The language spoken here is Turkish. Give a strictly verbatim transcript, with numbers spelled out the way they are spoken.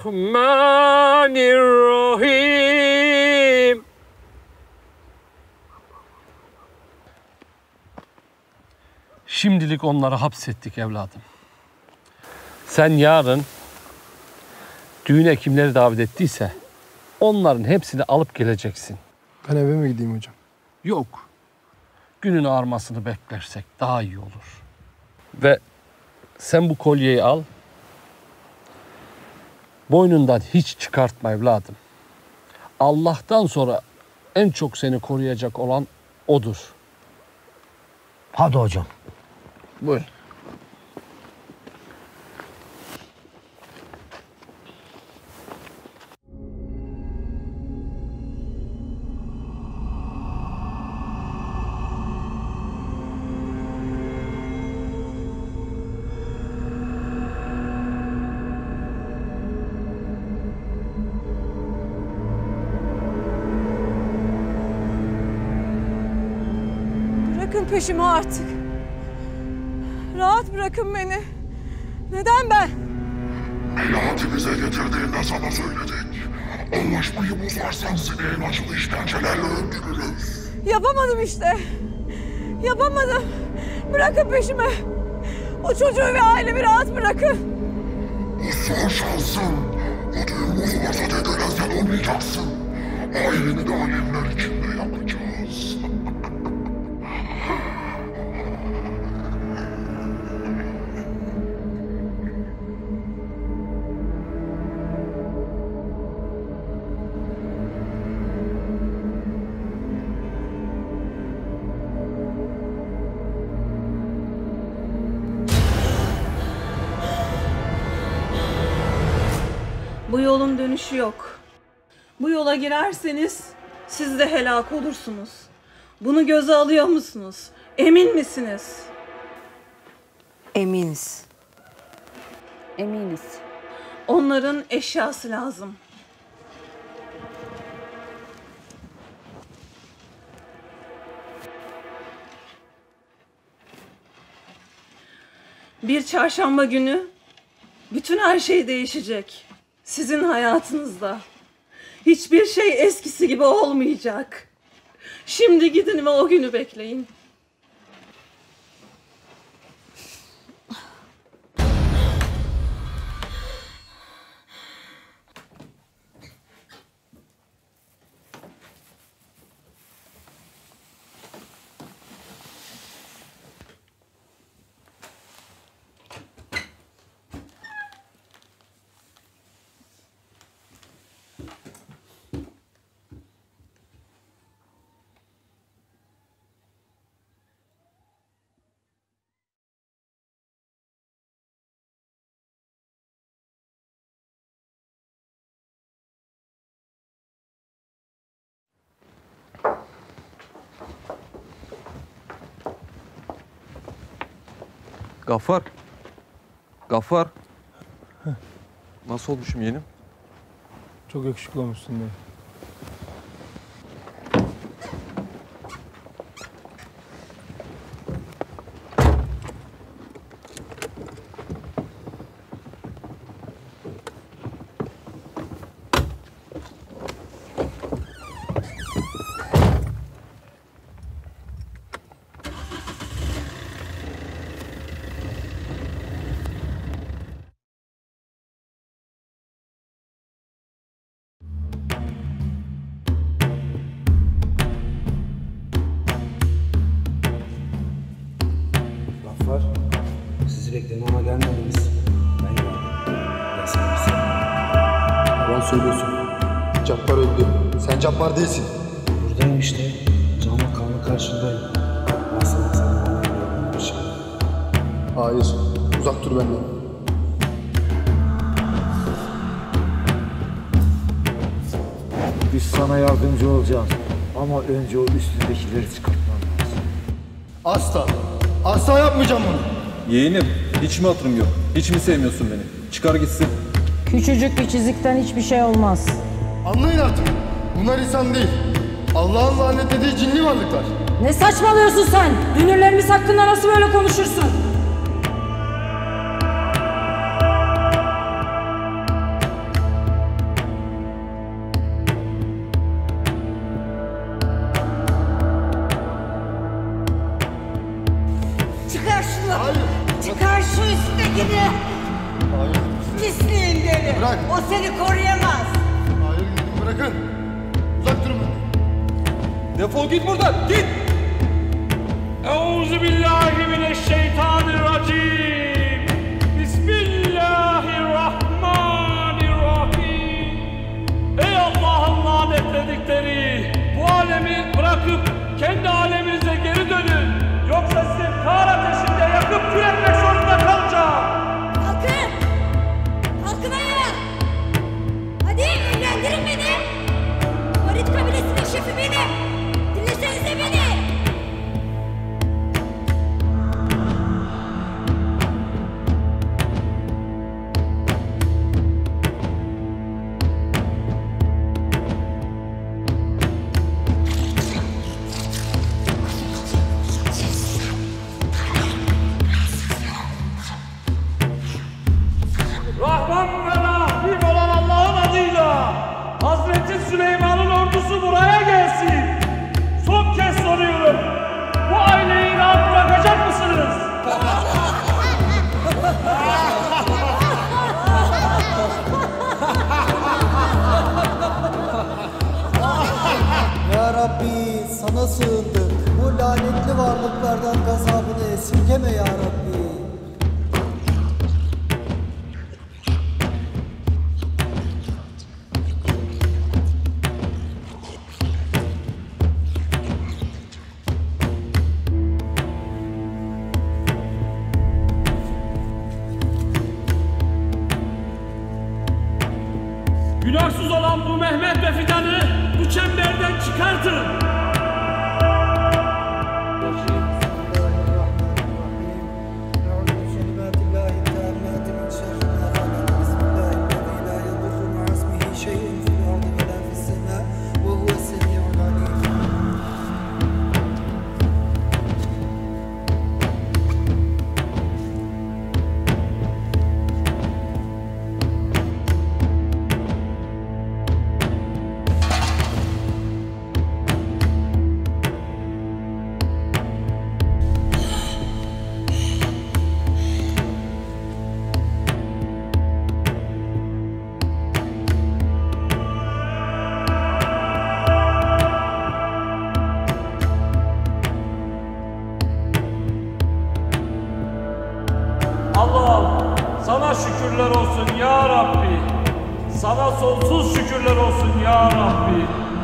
Bismillahirrahmanirrahim. Şimdilik onları hapsettik evladım. Sen yarın düğüne kimleri davet ettiyse onların hepsini alıp geleceksin. Ben eve mi gideyim hocam? Yok. Günün ağarmasını beklersek daha iyi olur. Ve sen bu kolyeyi al. Boynundan hiç çıkartma evladım. Allah'tan sonra en çok seni koruyacak olan odur. Hadi hocam. Buyur. Bırakın peşimi artık. Rahat bırakın beni. Neden ben? Melahat'i bize getirdiğinde sana söyledik. Anlaşmayı bozarsan seni en acılı işkencelerle öldürürüz. Yapamadım işte. Yapamadım. Bırakın peşimi. O çocuğu ve ailemi rahat bırakın. Bu son şansın. O düğün bozulursa tekrar sen olmayacaksın. Aileni de alevler içinde yakacağız. Bu yolun dönüşü yok. Bu yola girerseniz siz de helak olursunuz. Bunu göze alıyor musunuz? Emin misiniz? Eminiz. Eminiz. Onların eşyası lazım. Bir çarşamba günü bütün her şey değişecek. Sizin hayatınızda. Hiçbir şey eskisi gibi olmayacak. Şimdi gidin ve o günü bekleyin. Gaffar. Gaffar. Nasıl olmuşum yeğenim? Çok yakışıklı olmuşsun diye. Sizi bekledim ama gelmediniz. Ben geldim. Ben sana bir Yalan söylüyorsun. Cabbar öldü. Sen Cabbar değilsin. buradayım işte. Canlı kanlı karşındayım. Ben sana sana bana bir şey. Hayır. Uzak dur benden. Biz sana yardımcı olacağız. Ama önce o üstündekileri çıkartman lazım. Asla. Asla yapmayacağım bunu. Yeğenim, hiç mi hatırım yok? Hiç mi sevmiyorsun beni? Çıkar gitsin. Küçücük bir çizikten hiçbir şey olmaz. Anlayın artık. Bunlar insan değil. Allah'ın lanetlediği cinli varlıklar. Ne saçmalıyorsun sen? Dünürlerimiz hakkında nasıl böyle konuşursun? Bırak. O seni koruyamaz. Hayır gidin bırakın. Uzak durun benden. Defol git buradan, git! Euzubillahimineşşeytanirracim. Bismillahirrahmanirrahim. Ey Allah'ın lanetledikleri! Bu alemi bırakıp kendi aleminize geri dönün. Yoksa sizi kar ateşinde yakıp kül etmek zorunda kalacağım. Kalkın. Kalkın ayağa. Hadi evlendirin beni. Farid kabilesinin şefi benim. Dinlesenize beni. Rahman ve Rahim olan Allah'ın adıyla Hazreti Süleyman'ın ordusu buraya gelsin. Son kez soruyorum. Bu aileyi rahat bırakacak mısınız? Ya Rabbi sana sığındık. Bu lanetli varlıklardan gazabını esirgeme ya Rabbi. Günahsız olan bu Mehmet ve Fidan'ı bu çemberden çıkartın. Allah'ım sana şükürler olsun ya Rabbi. Sana sonsuz şükürler olsun ya Rabbi.